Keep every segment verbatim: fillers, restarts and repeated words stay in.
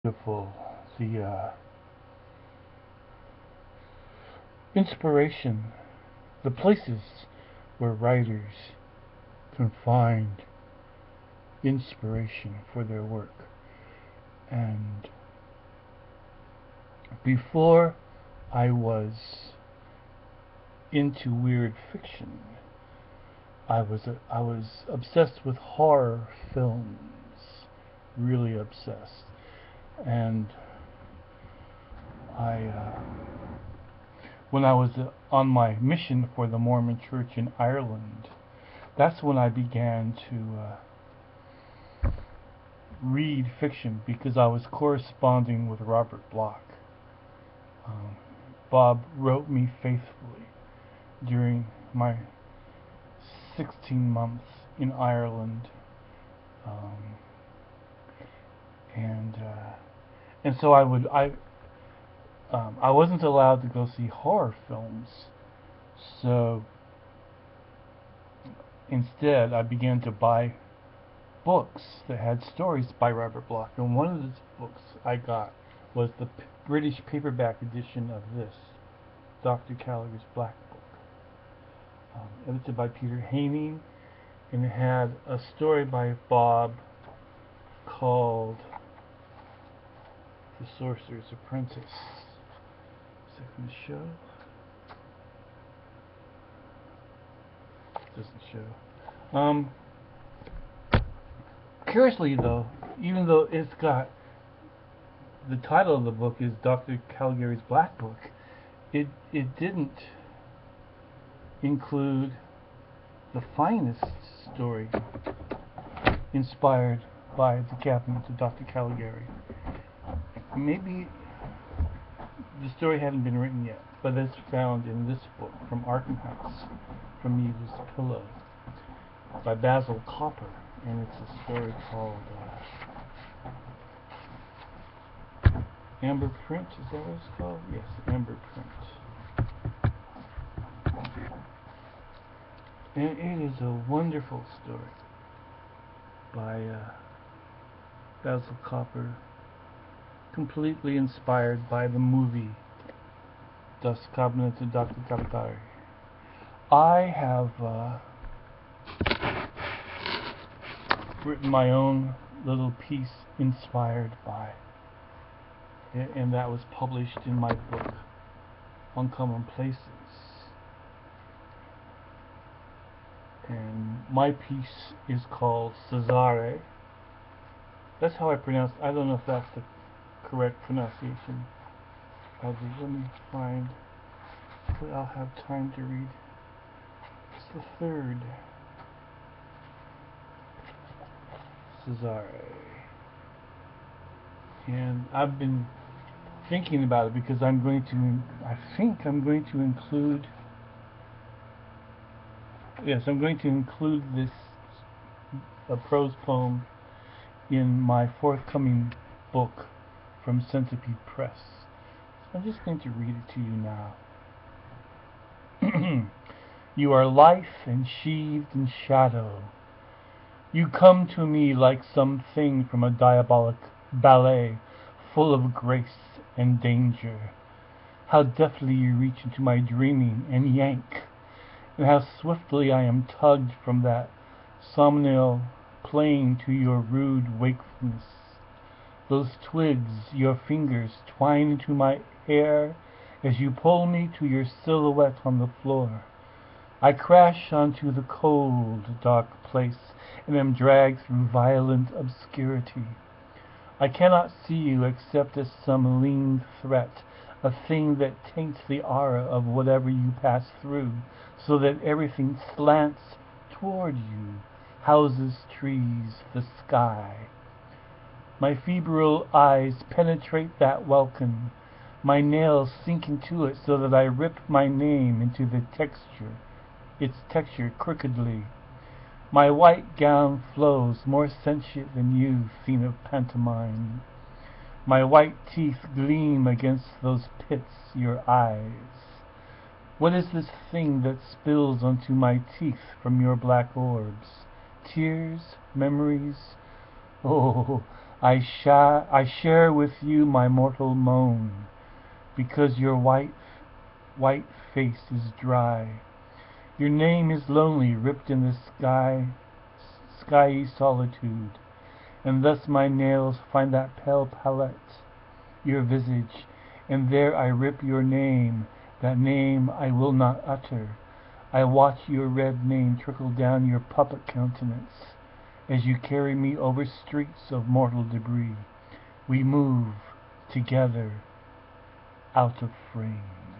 beautiful. The uh, inspiration, the places where writers can find inspiration for their work. And before I was into weird fiction, I was a, I was obsessed with horror films, really obsessed, and I uh, when I was uh, on my mission for the Mormon Church in Ireland, that's when I began to uh, read fiction because I was corresponding with Robert Bloch. Um, Bob wrote me faithfully during my sixteen months in Ireland, um, and uh, and so I would I um, I wasn't allowed to go see horror films, so instead I began to buy books that had stories by Robert Bloch, and one of the books I got was the P- British paperback edition of this, Doctor Gallagher's Black Book, um, edited by Peter Haney, and it had a story by Bob called The Sorcerer's Apprentice. Second show. Doesn't show. Um, curiously though, even though it's got the title of the book is Doctor Caligari's Black Book, it it didn't include the finest story inspired by the cabinet of Doctor Caligari. Maybe the story hadn't been written yet, but it's found in this book from Arkham House, From Eva's Pillow, by Basil Copper, and it's a story called uh, Amber Print. Is that what it's called? Yes, Amber Print. And it is a wonderful story by uh, Basil Copper, completely inspired by the movie Das Cabinet of Doctor Caligari. I have uh, written my own little piece inspired by it, and that was published in my book Uncommon Places. And my piece is called Cesare. That's how I pronounce it. I don't know if that's the correct pronunciation of it. Let me find what I'll have time to read. It's the third. Cesare. And I've been thinking about it because I'm going to, I think I'm going to include, yes, I'm going to include this, a prose poem, in my forthcoming book from Centipede Press. So I'm just going to read it to you now. You are life ensheathed in shadow. You come to me like some thing from a diabolic ballet, full of grace and danger. How deftly you reach into my dreaming and yank, and how swiftly I am tugged from that somnol plane to your rude wakefulness. Those twigs, your fingers, twine into my hair as you pull me to your silhouette on the floor. I crash onto the cold, dark place and am dragged through violent obscurity. I cannot see you except as some lean threat, a thing that taints the aura of whatever you pass through, so that everything slants toward you, houses, trees, the sky. My febrile eyes penetrate that welkin. My nails sink into it so that I rip my name into the texture, its texture crookedly. My white gown flows, more sentient than you, scene of pantomime. My white teeth gleam against those pits, your eyes. What is this thing that spills onto my teeth from your black orbs? Tears? Memories? Oh, I, sha I share with you my mortal moan, because your white, white face is dry. Your name is lonely, ripped in the sky, skyey solitude, and thus my nails find that pale palette, your visage, and there I rip your name, that name I will not utter. I watch your red name trickle down your puppet countenance, as you carry me over streets of mortal debris. We move together out of frame.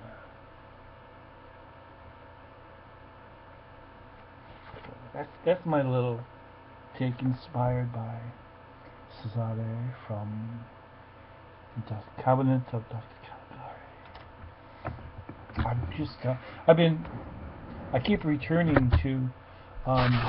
That's, that's my little take inspired by Cesare from the Cabinet of Doctor Caligari. I'm just, uh, I've been, I keep returning to um,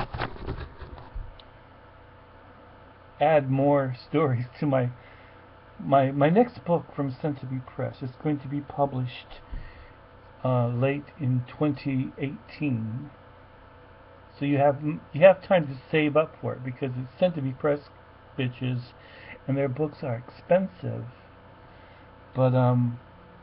add more stories to my my my next book from Cesare Press. It's going to be published uh, late in twenty eighteen. So you have you have time to save up for it, because it's Cesare Press bitches, and their books are expensive. But um,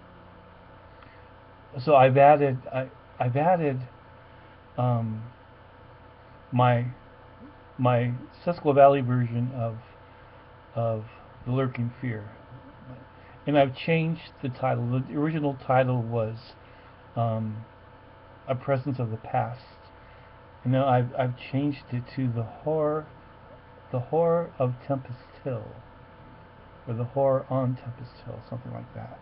so I've added I I've added um my my Sesquill Valley version of of The Lurking Fear, and I've changed the title. The original title was um, A Presence of the Past, and now I've I've changed it to the horror, the horror of Tempest Hill, or the horror on Tempest Hill, something like that.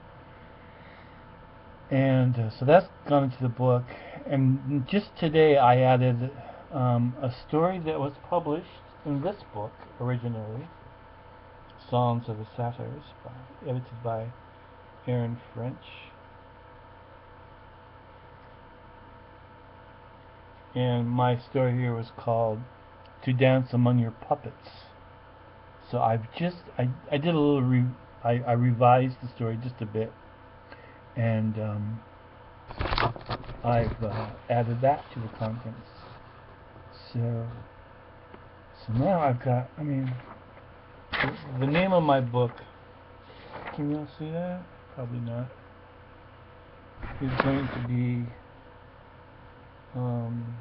And uh, so that's gone into the book. And just today I added um, a story that was published in this book originally, Songs of the Satyrs, by, edited by Aaron French. And my story here was called To Dance Among Your Puppets. So I've just, I, I did a little, re, I, I revised the story just a bit, and um, I've uh, added that to the contents. So, so now I've got, I mean, the, the name of my book, can you all see that? Probably not. Is going to be, um,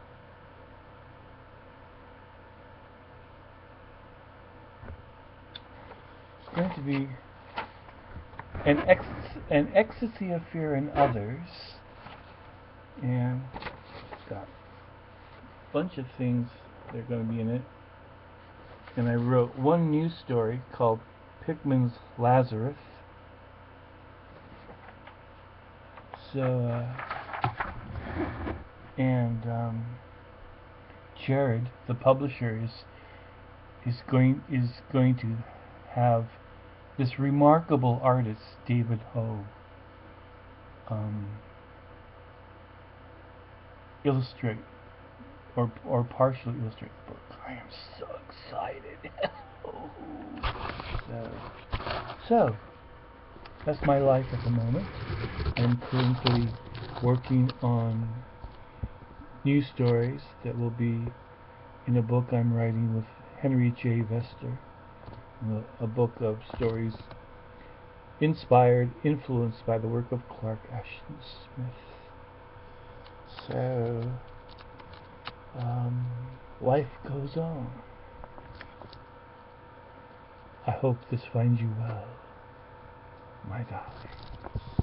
it's going to be an ex an ecstasy of fear in others, and it's got a bunch of things that are going to be in it. And I wrote one new story called Pickman's Lazarus. So, uh, and um, Jared, the publisher, is is going is going to have this remarkable artist, David Ho, um, illustrate or or partially illustrate the book. I am so excited. so, so that's my life at the moment. I'm currently working on new stories that will be in a book I'm writing with Henry J. Vester, a, a book of stories inspired, influenced by the work of Clark Ashton Smith. So, um, life goes on. I hope this finds you well, my darling.